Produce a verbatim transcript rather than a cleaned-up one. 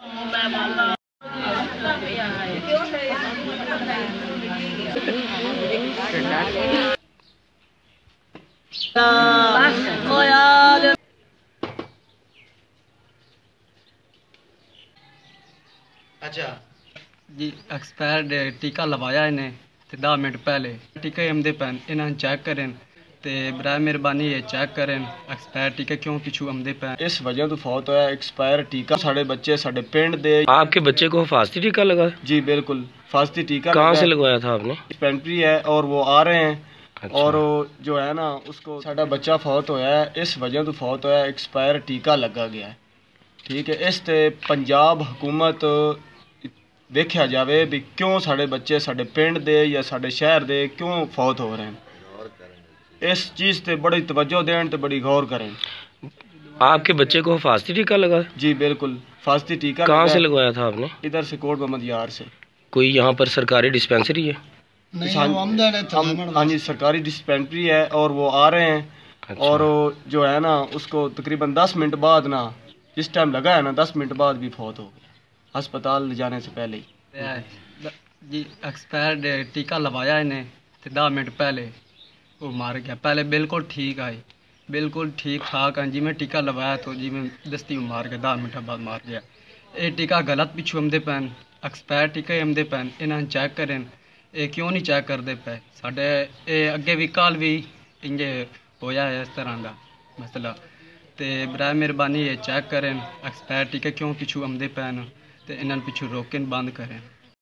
اچھا جی ایکسپائر ٹیکا لوایا انہیں تے دس منٹ پہلے ٹیکے آمدے پین انہاں چیک کریں تے برائے مہربانی یہ چیک کریں ایکسپائر ٹیکے کیوں پچھو آمدے پین۔ اس وجہ تو فوت ہوا ایکسپائر ٹیکا ساڑھے بچے ساڑھے پنڈ دے۔ آپ کے بچے کو حفاظتی ٹیکا لگا؟ جی بالکل حفاظتی ٹیکا کہاں سے لگوایا تھا آپ نے؟ ڈسپینسری ہے اور وہ آ رہے ہیں اچھا۔ اور جو ہے نا اس کو ساڑھا بچہ فوت ہوا ہے اس وجہ تو فوت ہوا ہے ایکسپائر ٹیکا لگا گیا ہے، ٹھیک ہے۔ اس تے پنجاب حکومت دیکھا جاوے بھی کیوں ساڑھے بچے ساڑھے پنڈ دے یا ساڑھے شہر دے کیوں فوت ہو رہے ہیں، اس چیز تے بڑی توجہ دین تے بڑی غور کریں۔ آپ کے بچے کو حفاظتی ٹیکا لگا؟ جی بالکل حفاظتی ٹیکا کہاں سے لگوایا تھا آپ نے؟ ادھر سے کوٹ محمد یار سے۔ کوئی یہاں پر سرکاری ڈسپینسری ہے؟ ہاں جی سرکاری ڈسپینسری ہے اور وہ آ رہے ہیں اور جو ہے نا اس کو تقریباً دس منٹ بعد نا جس ٹائم لگا ہے نا دس منٹ بعد بھی فوت ہو گیا ہسپتال لے جانے سے پہلے ہی۔ جی ایکسپائر ٹیکا لوایا انہیں تے دس منٹ پہلے وہ مار گیا، پہلے بالکل ٹھیک آئی بالکل ٹھیک ٹھاک ہیں جی میں ٹیکا لوایا تو جی میں دستی میں مار گیا دس منٹ بعد مار گیا۔ یہ ٹیکا غلط پچھو آمدے پین ایکسپائر ٹیکے آمدے پین انہاں چیک کریں یہ کیوں نہیں چیک کرتے پے ساڈے یہ اگے بھی کال بھی انجے ہویا ہے اس طرح دا مسئلہ تے برائے مہربانی یہ چیک کریں ایکسپائر ٹیکے کیوں پچھو آمدے پین تے انہاں پچھو روکن بند کریں۔